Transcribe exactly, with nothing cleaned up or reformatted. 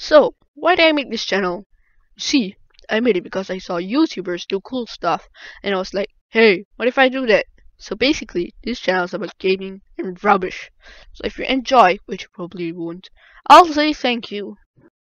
So, why did I make this channel? See, I made it because I saw YouTubers do cool stuff, and I was like, hey, what if I do that? So basically, this channel is about gaming and rubbish. So if you enjoy, which you probably won't, I'll say thank you.